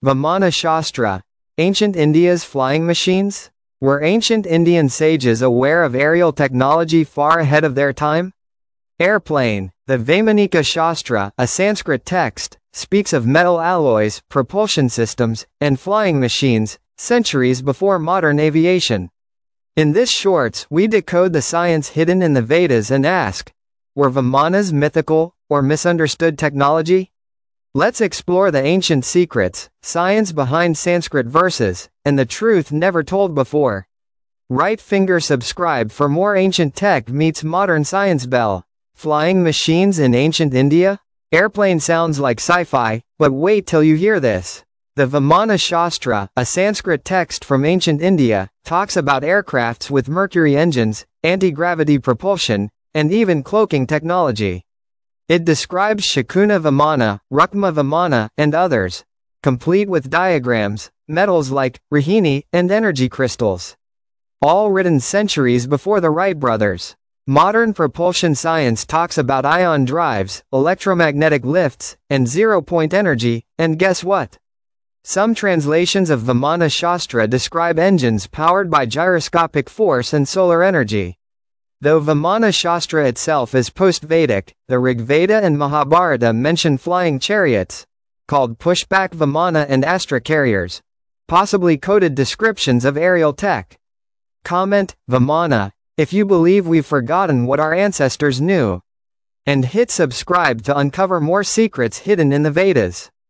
Vimana Shastra, ancient India's flying machines? Were ancient Indian sages aware of aerial technology far ahead of their time? Airplane. The Vaimanika Shastra, a Sanskrit text, speaks of metal alloys, propulsion systems, and flying machines, centuries before modern aviation. In this shorts, we decode the science hidden in the Vedas and ask, were Vimanas mythical, or misunderstood technology? Let's explore the ancient secrets, science behind Sanskrit verses, and the truth never told before. Right finger subscribe for more ancient tech meets modern science bell. Flying machines in ancient India? Airplane sounds like sci-fi, but wait till you hear this. The Vimana Shastra, a Sanskrit text from ancient India, talks about aircrafts with mercury engines, anti-gravity propulsion, and even cloaking technology. It describes Shakuna Vimana, Rukma Vimana, and others, complete with diagrams, metals like Rahini, and energy crystals. All written centuries before the Wright brothers. Modern propulsion science talks about ion drives, electromagnetic lifts, and zero-point energy, and guess what? Some translations of Vimana Shastra describe engines powered by gyroscopic force and solar energy. Though Vimana Shastra itself is post-Vedic, the Rigveda and Mahabharata mention flying chariots, called pushback Vimana and Astra carriers, possibly coded descriptions of aerial tech. Comment, Vimana, if you believe we've forgotten what our ancestors knew. And hit subscribe to uncover more secrets hidden in the Vedas.